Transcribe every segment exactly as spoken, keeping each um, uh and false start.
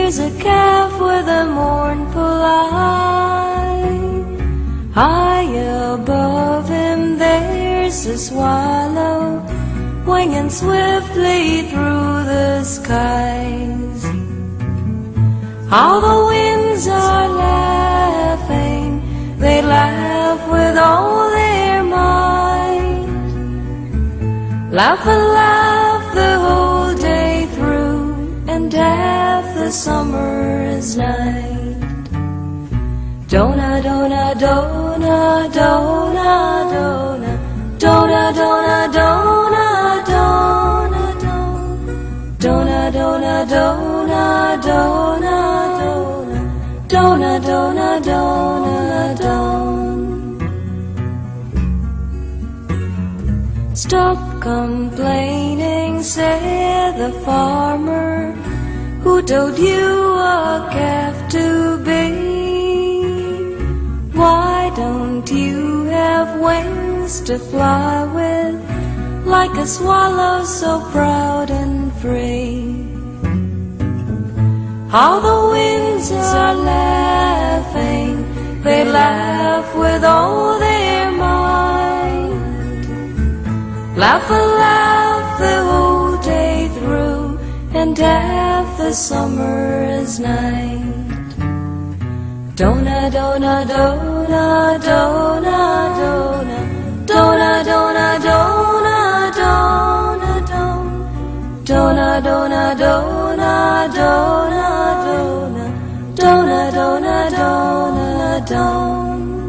Here's a calf with a mournful eye. High above him there's a swallow, winging swiftly through the skies. How the winds are laughing, they laugh with all their might. Laugh and laugh the whole day through, and half the summer's night. Dona, dona, dona, dona, dona, dona, dona, dona, dona, dona, dona, dona, dona, dona, dona, dona, dona. Stop complaining, said the farmer who told you a calf to be. Why don't you have wings to fly with, like a swallow so proud and free? How the winds are laughing, they laugh with all their might. Laugh and laugh the whole day through, and half the summer's night. Dona, dona, dona, dona, dona, dona, dona, dona, dona, dona, dona, dona, dona, dona, dona, dona, dona, dona.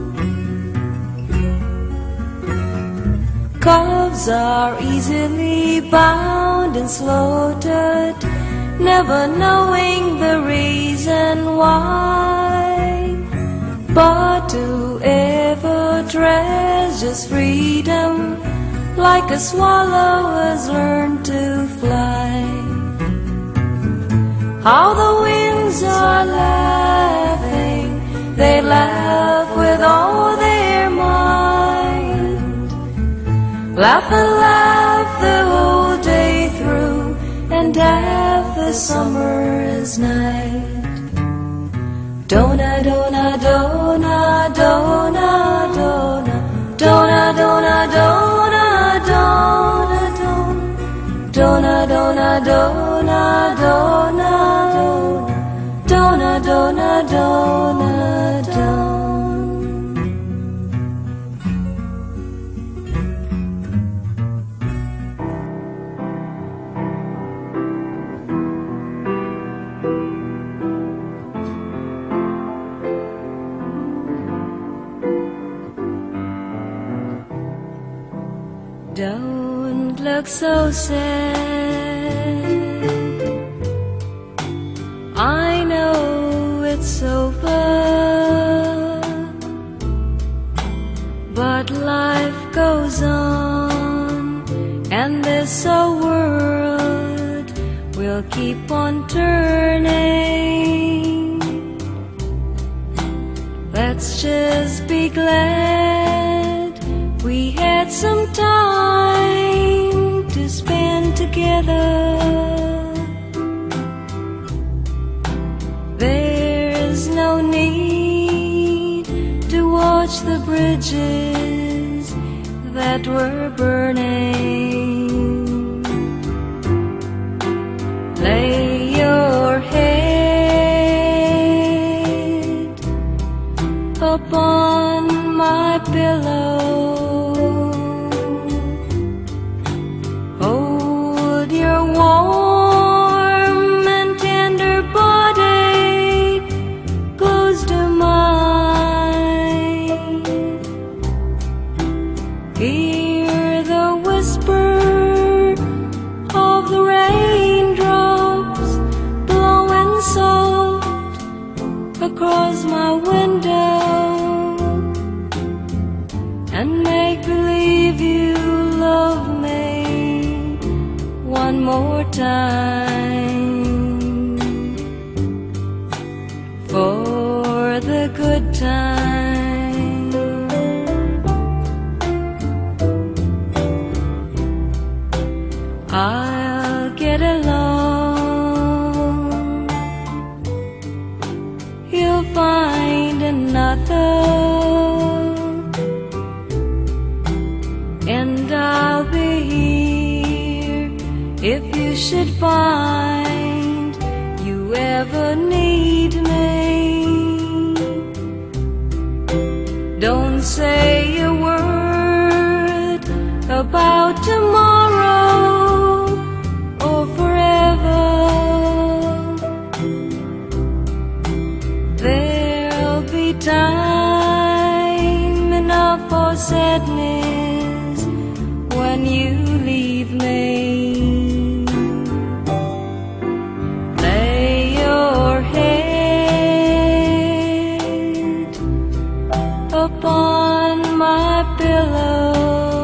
Calves are easily bound and slaughtered, never knowing the reason why. But whoever treasures freedom, like a swallow has learned to fly. How the winds are laughing, they laugh with all their might. Laugh and laugh the whole day through, and half the summer's night. Dona, dona, dona, dona, dona, dona, dona, dona, dona, dona, dona, dona, dona, dona, dona, dona, dona. Don't look so sad, I know it's over, but life goes on, and this old world will keep on turning. Let's just be glad we had some time to spend together. There's no need to watch the bridges that were burning. Lay your head upon my pillow. Hear the whisper of the raindrops blowing soft across my window, and make believe you love me one more time, for the good time. I'll get along you'll find another, and I'll be here if you should find you ever need me. Don't say a word about tomorrow or forever. There'll be time enough for sadness when you leave me. Lay your head upon my pillow,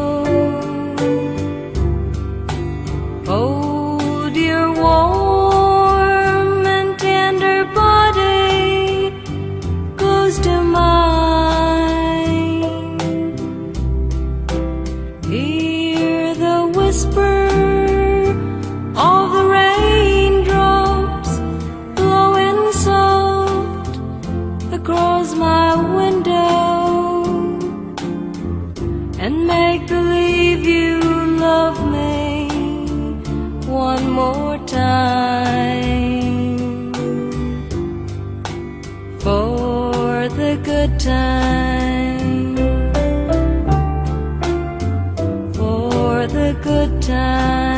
hold your warm and tender body close to mine. Hear the whisper of the raindrops blowing soft across my window, and make believe you love me one more time. For the good time, for the good time.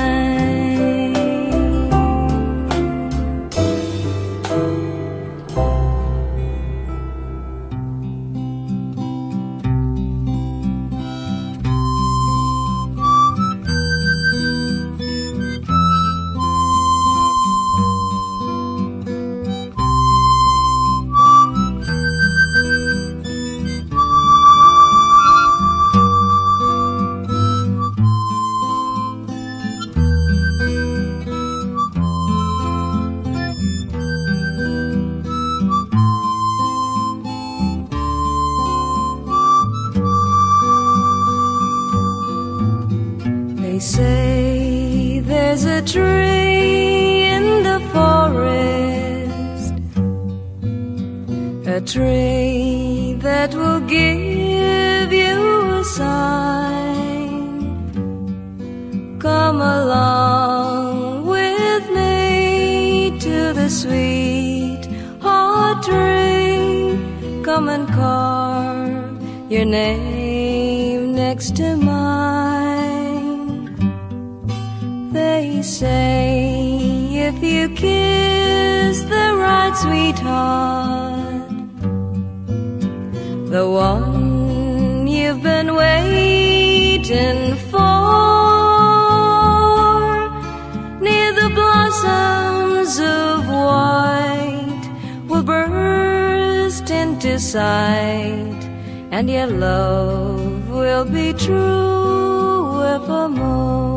They say there's a tree in the forest, a tree that will give you a sign. Come along with me to the sweet heart tree. Come and carve your name next to mine. They say if you kiss the right sweetheart, the one you've been waiting for, near the blossoms of white will burst into sight, and your love will be true evermore.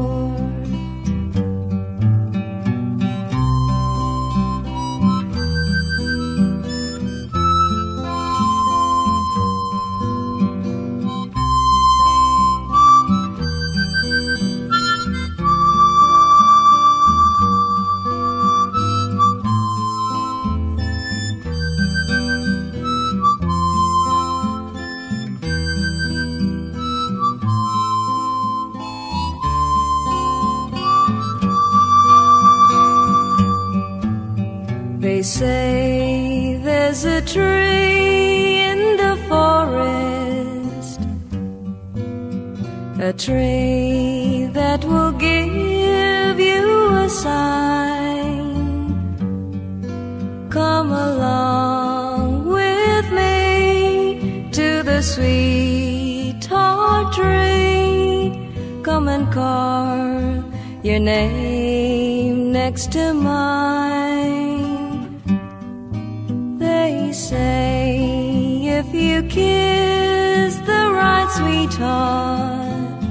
They say there's a tree in the forest, a tree that will give you a sign. Come along with me to the sweetheart tree. Come and carve your name next to mine. They say if you kiss the right sweetheart,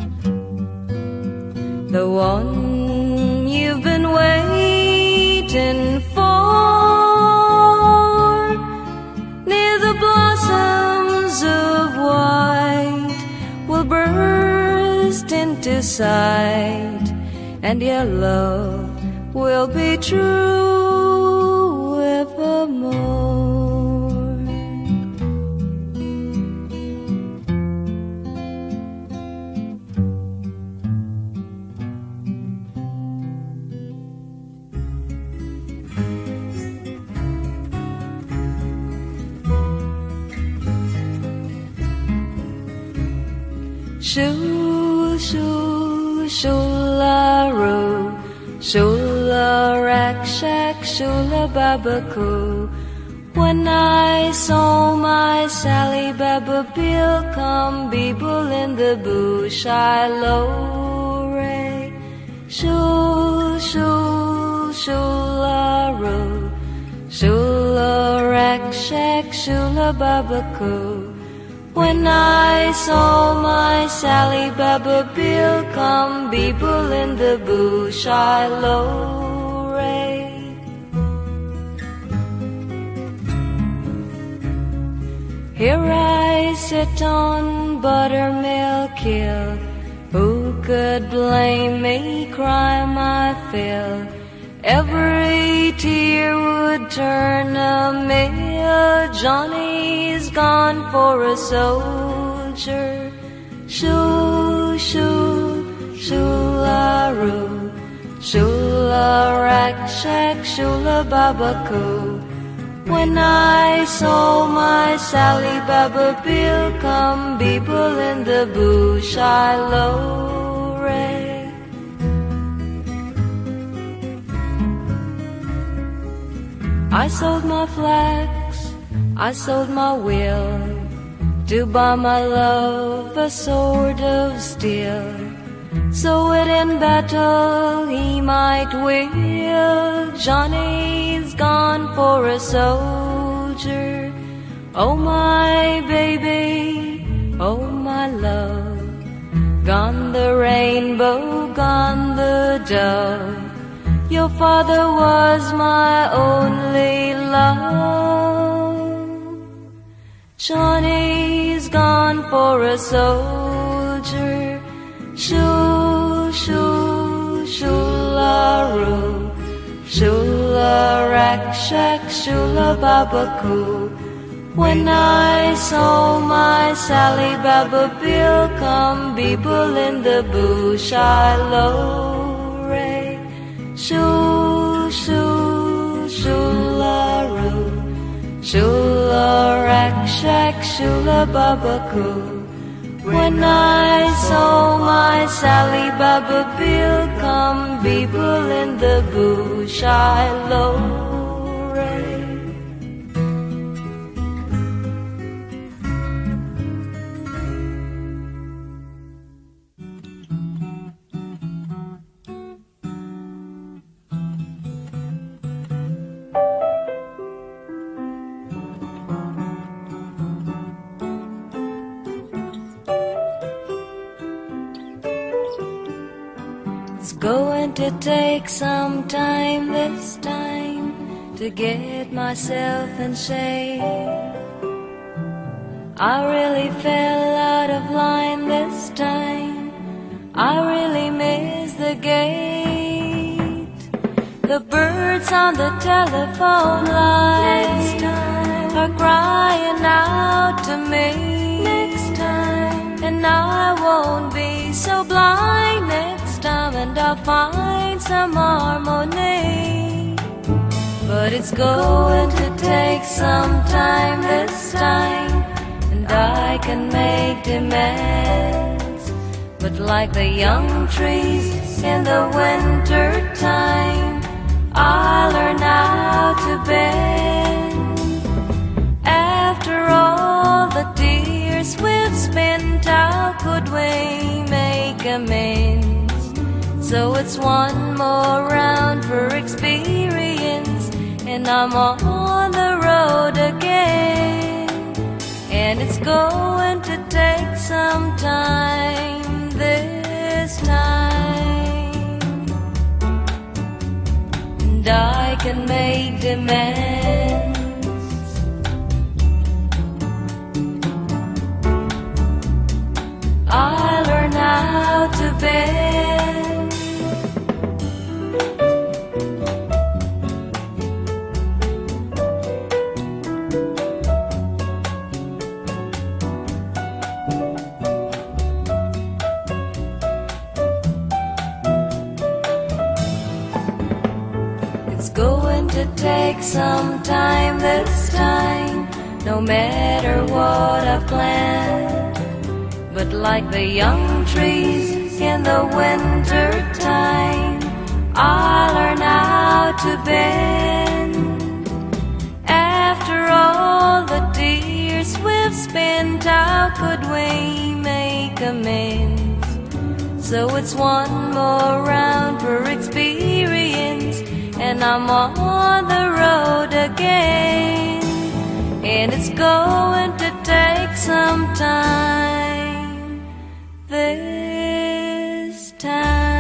the one you've been waiting for, near the blossoms of white will burst into sight, and your love will be true evermore. Shoo, shoo, shoo-la-roo, shoo-la-rack-shack, shoo-la-baba-coo. When I saw my Sally Baba Bill come beeble in the bush, I low-ray. Shoo, shoo, shoo-la-roo, shoo-la-rack-shack, shoo-la-baba-coo. When I saw my Sally Baba Bill come beeble in the bush, I low-ray. Here I sit on Buttermilk Hill. Who could blame me, cry my fill? Every tear would turn a mill. Johnny's gone for a soldier. Shoo, shoo, shoo-la-roo, shoo-la-rack-shack, shoo-la-baba-coo. When I saw my Sally Baba Bill come beeble in the bush, I low-ray. I sold my flax, I sold my will, to buy my love a sword of steel, so that in battle he might will. Johnny's gone for a soldier. Oh my baby, oh my love, gone the rainbow, gone the dove. Your father was my only love. Johnny's gone for a soldier. Shoo, shoo, shoo-la-roo, shoo-la-rack-shack, shoo-la-baba-coo. When I saw my Sally Baba Bill come beeble in the bush, I low-ray. Shoo, shoo, shoo-la-roo, shoo-la-rack-shack, shoo-la-baba-coo. When I saw my Sally Baba Bill come beeble in the bush, I low-ray. It's going to take some time this time to get myself in shape. I really fell out of line this time. I really missed the gate. The birds on the telephone line are crying out to me next time, and I won't be so blind next time, and I'll find some harmony. But it's going to take some time this time, and I can make demands. But like the young trees in the winter time, I learn how to bend. After all the tears we've spent, how could we make amends? So it's one more round for experience, and I'm on the road again. And it's going to take some time this time, and I can make demands. I learn how to bend. It's going to take some time this time, no matter what I've planned. but like the young trees in the winter time, I learn how to bend. After all the tears we've spent, how could we make amends? So it's one more round for experience, and I'm on the road again. And it's going to take some time this time.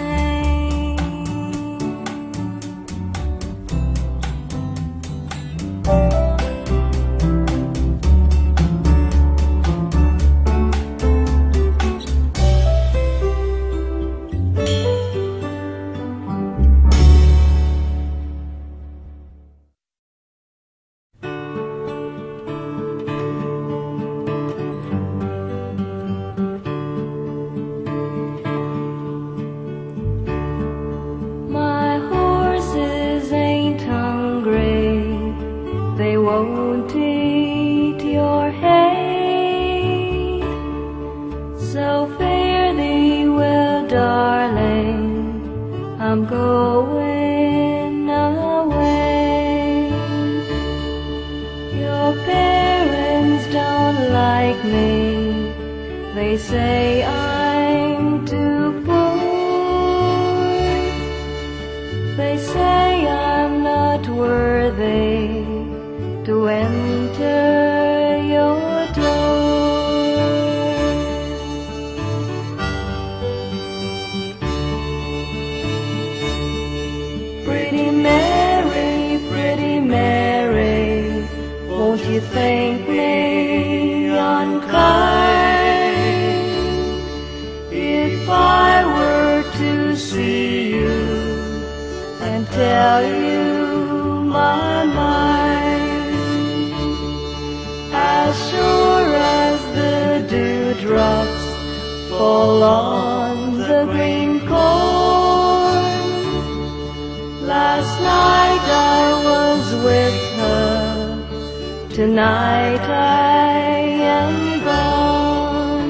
I'm going away. Your parents don't like me. They say I'm too poor. They say I'm not worthy to enter your door. Pretty Mary, pretty Mary, won't you think me unkind if I were to see you and tell you my mind? As sure as the dewdrops fall on the green corn, last night I was with her, tonight I am gone.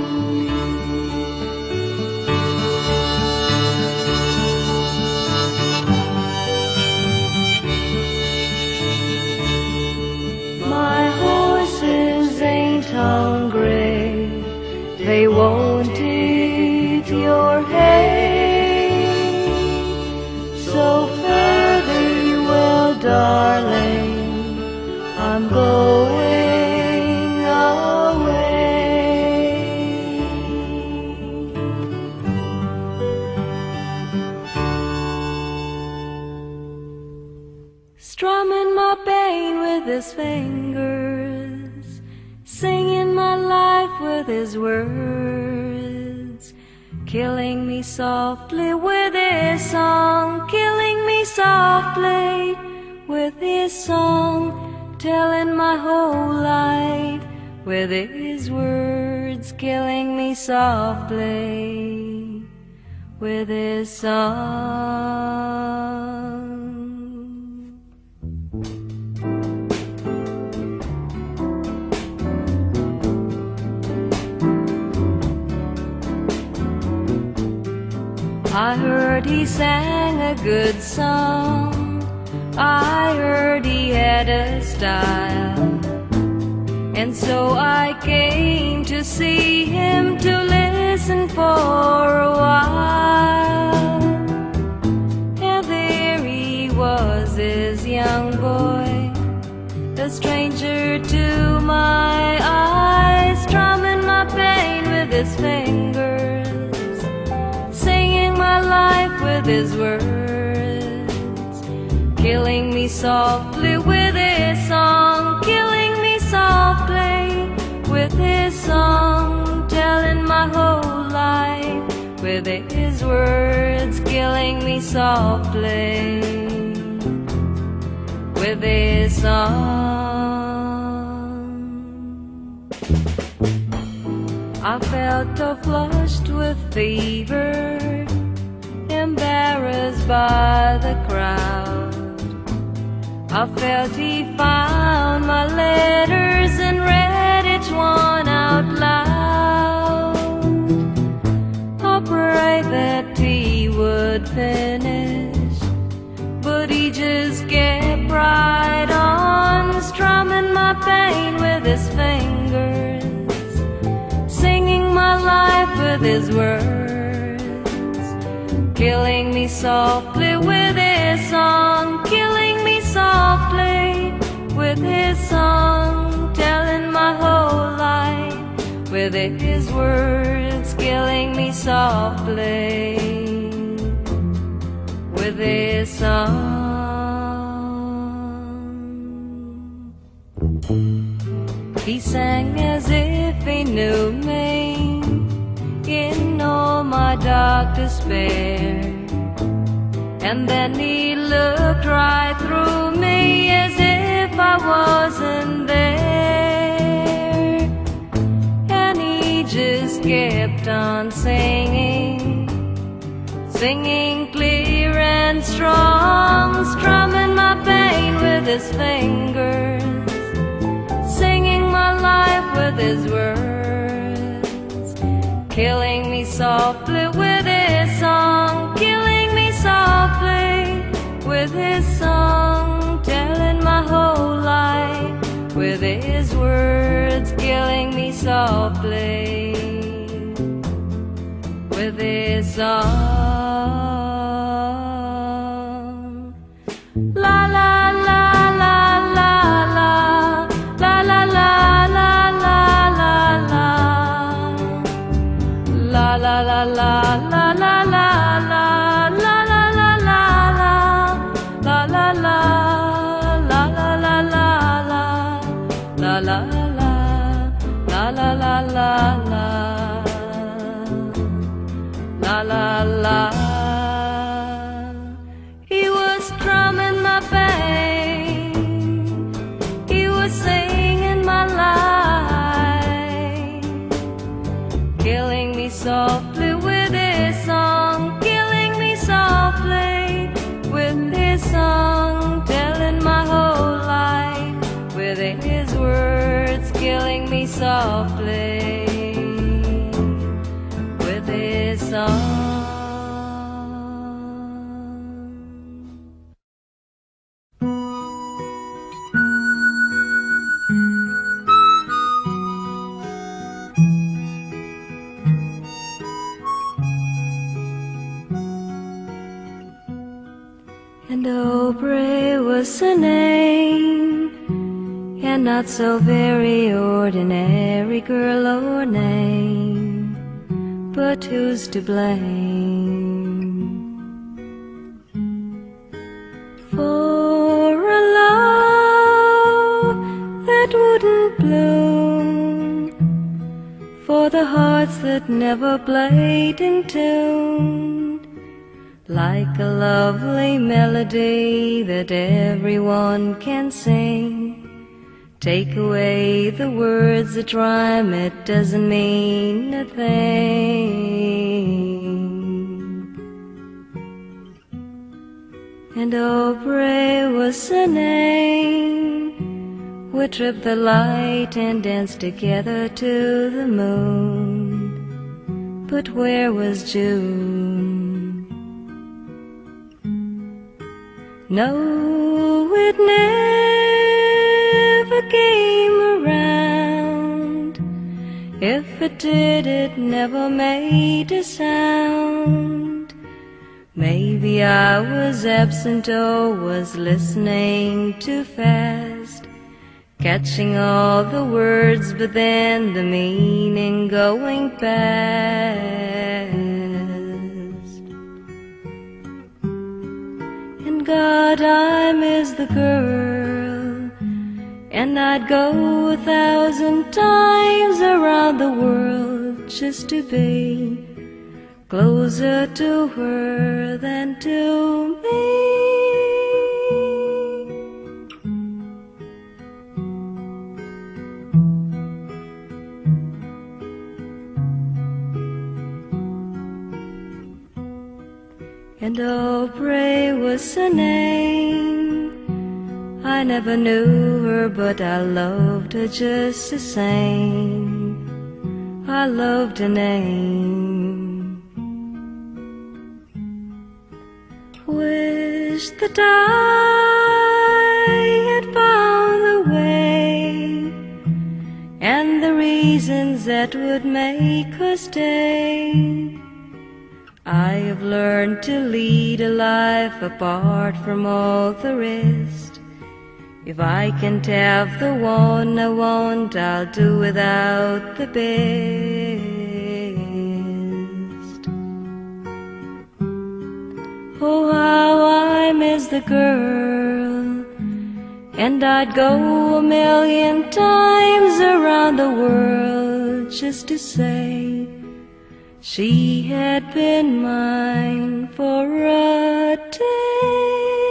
My horses ain't hungry, they won't eat your hay. So fare thee well, darling, I'm going away. Strumming my pain with his fingers, singing my life with his words, killing me softly with his song, killing me softly with his song, telling my whole life with his words, killing me softly with his song. I heard he sang a good song, I heard he had a style, and so I came to see him, to listen for a while. And there he was, this young boy, a stranger to my eyes, strumming my pain with his fingers, singing my life with his words, killing me softly with his song, killing me softly with his song, telling my whole life with his words, killing me softly with his song. I felt so flushed with fever, embarrassed by the crowd. I felt he found my letters and read each one out loud. his words, killing me softly with his song, killing me softly with his song, telling my whole life with his words, killing me softly with his song. He sang as if he knew me in all my dark despair, and then he looked right through me as if I wasn't there, and he just kept on singing, singing clear and strong, strumming my pain with his fingers, singing my life with his words, killing me softly with his song, killing me softly with his song, telling my whole life with his words, killing me softly with his song. La la la la la la, la la la la la la la, la la la la la la la la, la la la la la, la la la la la la la la, la la la la la la la la, la la la. He was strumming my pain, he was singing my life, killing me softly with his song, killing me softly with his song, telling my whole life with his words, killing me softly with his song. And Aubrey was her name, and not so very ordinary girl or name, but who's to blame for a love that wouldn't bloom, for the hearts that never played in tune, like a lovely melody that everyone can sing. Take away the words that rhyme, it doesn't mean a thing. And Aubrey was her name. We tripped the light and danced together to the moon. But where was June? No, it never came around. If it did, it never made a sound. Maybe I was absent or was listening too fast, catching all the words, but then the meaning going past. God, I miss the girl, and I'd go a thousand times around the world just to be closer to her than to me. And Aubrey was her name. I never knew her, but I loved her just the same. I loved her name. Wish that I had found the way and the reasons that would make her stay. I have learned to lead a life apart from all the rest. If I can't have the one I want, I'll do without the best. Oh, how I miss the girl, and I'd go a million times around the world just to say she had been mine for a day.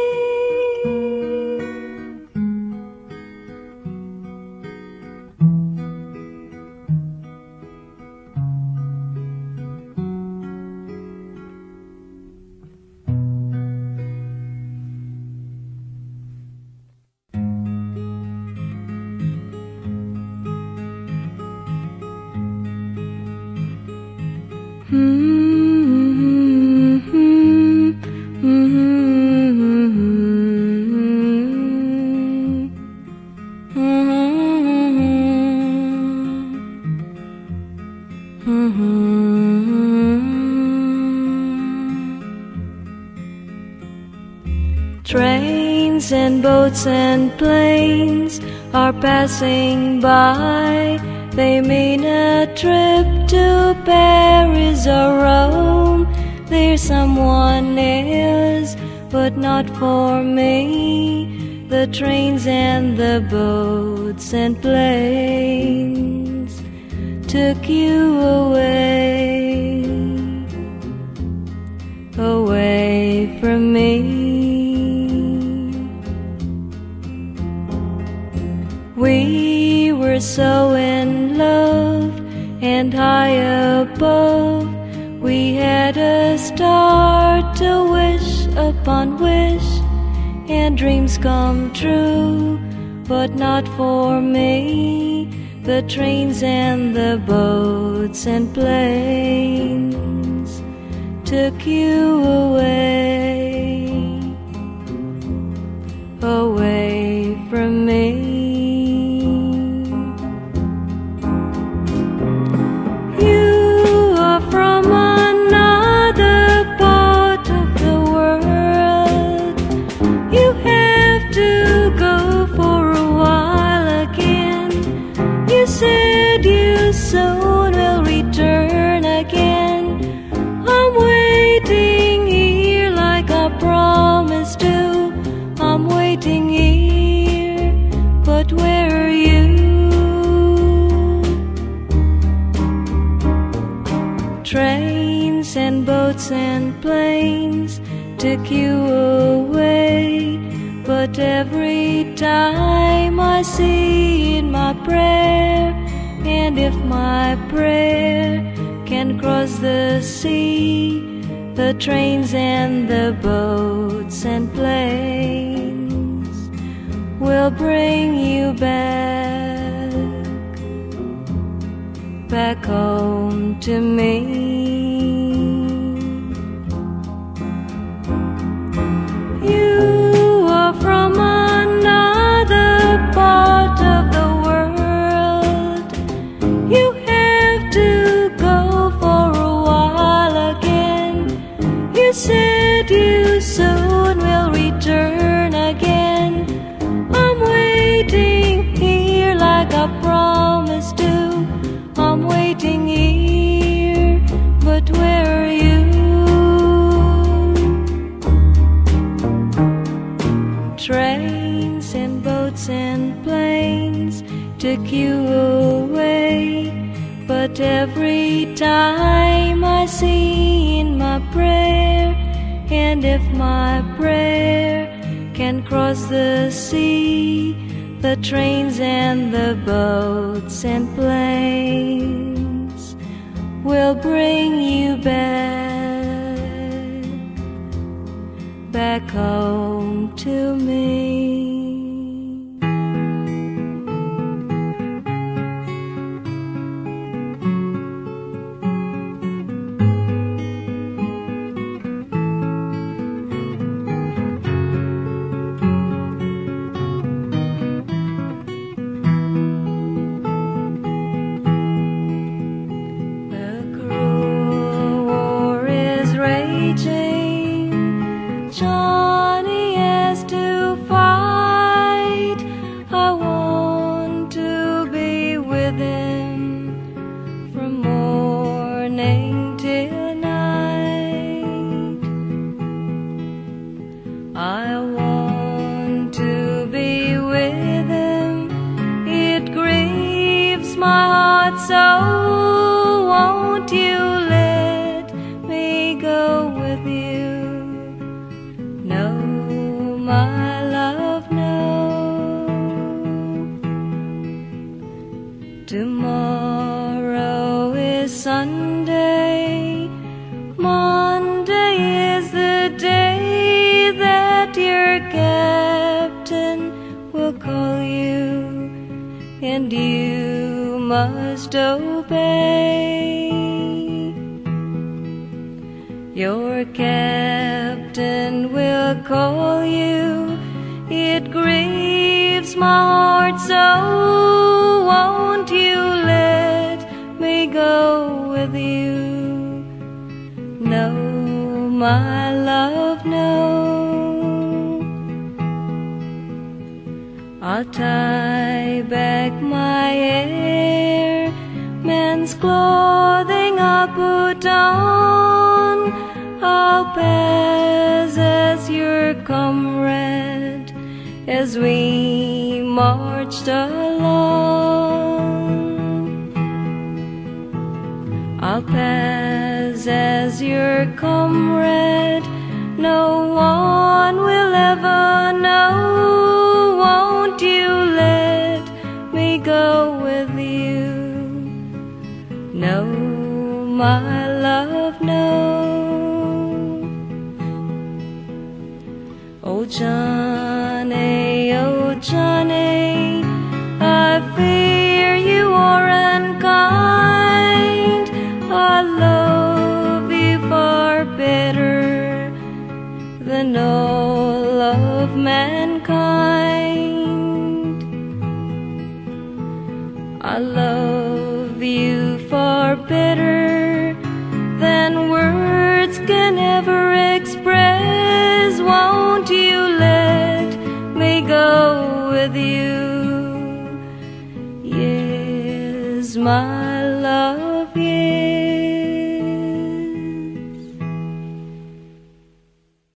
Trains and boats and planes are passing by. They mean a trip to Paris or Rome. They're someone else, but not for me. The trains and the boats and planes took you away, away from me. We were so in love, and high above we had a star to wish upon wish, and dreams come true, but not for me. The trains and the boats and planes took you away, away from me. Said you soon will return again. I'm waiting here like I promised to. I'm waiting here, but where are you? Trains and boats and planes took you away, but every time I see in my prayer, and if my prayer can cross the sea, the trains and the boats and planes will bring you back, back home to me. You are from another part of the world. You have to go for a while again. You said you soon will return again. I'm waiting here like I promised to. I'm waiting here, but where are you? Trains and boats and planes took you away, but every time I see in my prayer, and if my prayer can cross the sea, the trains and the boats and planes will bring you back, back home to me. my heart so. Won't you let me go with you? No, my love, no. Tomorrow is Sunday, Monday is the day that your captain will call you, and you must obey. Your captain will call you, it grieves my heart so. Won't you let me go with you? No, my love, no. I'll tie back my hair, men's clothing I'll put on. I'll pass as your comrade as we marched along. I'll pass as your comrade, no one will ever know. Won't you let me go with you? No, my love, no. Oh Johnny, oh Johnny, I fear you are unkind. I love you far better than all of mankind. I love you far better than words can ever express. Won't you let me go with you? Yes, my